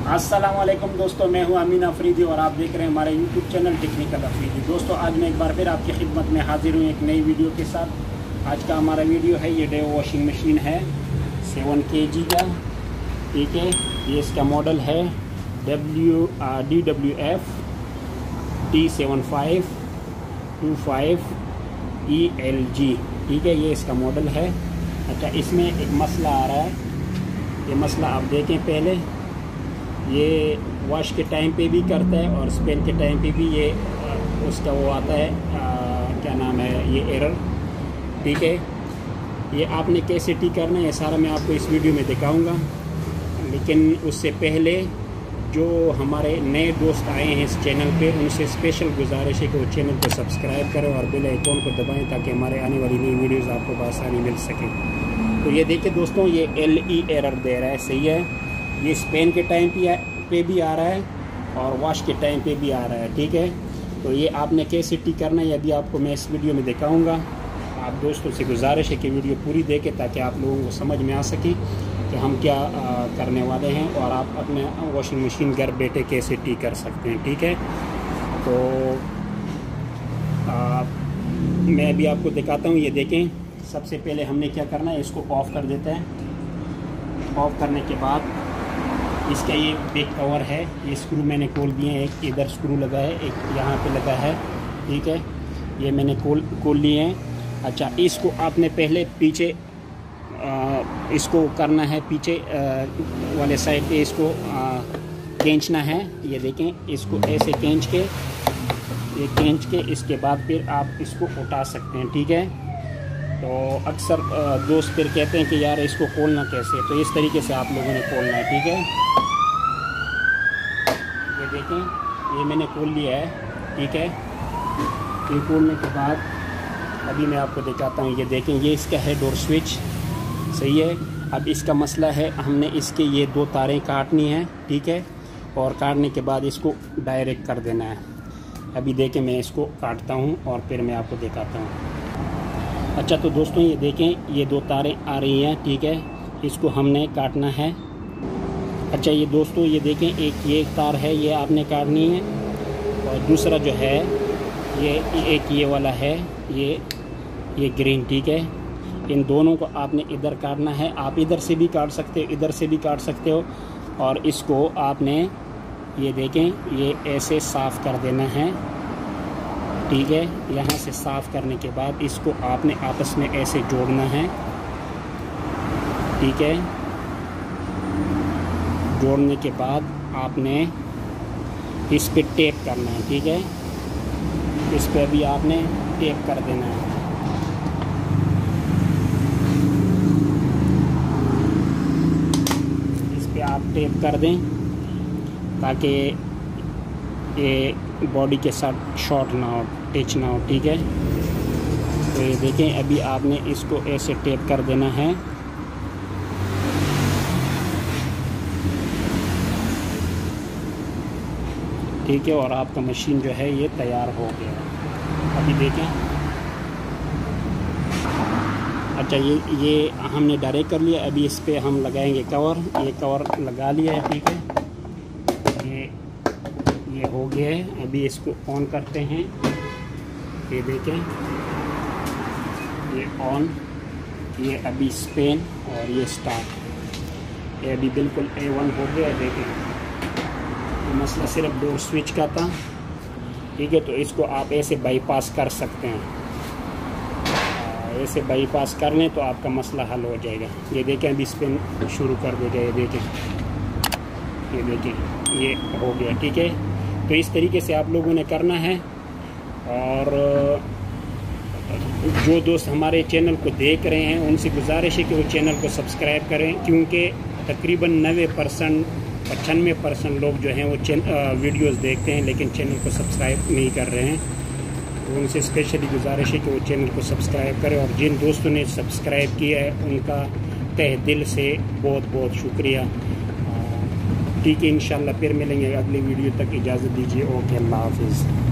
अस्सलामुअलैकुम दोस्तों, मैं हूं अमीन अफरीदी और आप देख रहे हैं हमारे यूट्यूब चैनल टेक्निकल अफरीदी। दोस्तों, आज मैं एक बार फिर आपकी खिदमत में हाजिर हूं एक नई वीडियो के साथ। आज का हमारा वीडियो है, ये डे वॉशिंग मशीन है 7 kg का, ठीक है। ये इसका मॉडल है DWF T7525ELG, ठीक है। ये इसका मॉडल है। अच्छा, इसमें एक मसला आ रहा है। ये मसला आप देखें पहले, ये वॉश के टाइम पे भी करता है और स्पेन के टाइम पे भी ये उसका वो आता है, क्या नाम है, ये एरर, ठीक है। ये आपने कैसे ठीक करना है, ये सारा मैं आपको इस वीडियो में दिखाऊंगा। लेकिन उससे पहले जो हमारे नए दोस्त आए हैं इस चैनल पे, उनसे स्पेशल गुजारिश है कि वो चैनल को सब्सक्राइब करें और बेल आइकॉन को दबाएं ताकि हमारे आने वाली नई वीडियोस आपको बआसानी मिल सके। तो ये देखिए दोस्तों, ये LE एरर दे रहा है, सही है। ये स्पेन के टाइम पे भी आ रहा है और वॉश के टाइम पे भी आ रहा है, ठीक है। तो ये आपने कैसे ठीक करना है, अभी आपको मैं इस वीडियो में दिखाऊंगा। आप दोस्तों से गुजारिश है कि वीडियो पूरी देखें ताकि आप लोगों को समझ में आ सके कि हम क्या करने वाले हैं और आप अपने वॉशिंग मशीन घर बैठे कैसे ठीक कर सकते हैं, ठीक है। तो मैं अभी आपको दिखाता हूँ। ये देखें, सबसे पहले हमने क्या करना है, इसको ऑफ़ कर देते हैं। ऑफ़ करने के बाद इसका ये बैक कवर है, ये स्क्रू मैंने खोल दिए हैं। एक इधर स्क्रू लगा है, एक यहाँ पे लगा है, ठीक है। ये मैंने खोल लिए हैं। अच्छा, इसको आपने पहले पीछे इसको करना है, पीछे वाले साइड पे इसको खींचना है। ये देखें, इसको ऐसे खींच के, ये खींच के इसके बाद फिर आप इसको उठा सकते हैं, ठीक है। तो अक्सर दोस्त फिर कहते हैं कि यार इसको खोलना कैसे, तो इस तरीके से आप लोगों ने खोलना है, ठीक है। ये देखें, ये मैंने खोल लिया है, ठीक है। ये खोलने के बाद अभी मैं आपको दिखाता हूँ। ये देखें, ये इसका है डोर स्विच, सही है। अब इसका मसला है, हमने इसके ये 2 तारें काटनी है, ठीक है। और काटने के बाद इसको डायरेक्ट कर देना है। अभी देखें, मैं इसको काटता हूँ और फिर मैं आपको दिखाता हूँ। अच्छा, तो दोस्तों ये देखें, ये 2 तारें आ रही हैं, ठीक है। इसको हमने काटना है। अच्छा, ये दोस्तों ये देखें, एक ये तार है, ये आपने काटनी है। और दूसरा जो है, ये वाला है, ये ग्रीन, ठीक है। इन दोनों को आपने इधर काटना है। आप इधर से भी काट सकते हो, इधर से भी काट सकते हो। और इसको आपने, ये देखें, ये ऐसे साफ़ कर देना है, ठीक है। यहाँ से साफ़ करने के बाद इसको आपने आपस में ऐसे जोड़ना है, ठीक है। जोड़ने के बाद आपने इस पे टेप करना है, ठीक है। इस पे अभी आपने टेप कर देना है। इस पे आप टेप कर दें ताकि ये बॉडी के साथ शॉर्ट ना हो, टच ना हो, ठीक है। तो ये देखें, अभी आपने इसको ऐसे टेप कर देना है, ठीक है। और आपका मशीन जो है ये तैयार हो गया। अभी देखें, अच्छा, ये हमने डायरेक्ट कर लिया। अभी इस पे हम लगाएंगे कवर। ये कवर लगा लिया है, ठीक है। ये हो गया है। अभी इसको ऑन करते हैं। ये देखें, ये ऑन, ये अभी स्पेन और ये स्टार्ट। ये अभी बिल्कुल A1 हो गया। देखें, मसला सिर्फ डोर स्विच का था, ठीक है। तो इसको आप ऐसे बाईपास कर सकते हैं। ऐसे बाईपास कर लें तो आपका मसला हल हो जाएगा। ये देखें, अभी स्पिन शुरू कर देगा। ये देखें, ये हो गया, ठीक है। तो इस तरीके से आप लोगों ने करना है। और जो दोस्त हमारे चैनल को देख रहे हैं, उनसे गुजारिश है कि वो चैनल को सब्सक्राइब करें, क्योंकि तकरीबन 95% लोग जो हैं वो वीडियोस देखते हैं लेकिन चैनल को सब्सक्राइब नहीं कर रहे हैं। तो उनसे स्पेशली गुजारिश है कि वो चैनल को सब्सक्राइब करें। और जिन दोस्तों ने सब्सक्राइब किया है उनका तहे दिल से बहुत बहुत शुक्रिया, ठीक है। इंशाल्लाह फिर मिलेंगे अगली वीडियो तक। इजाज़त दीजिए। ओके, अल्लाह हाफिज़।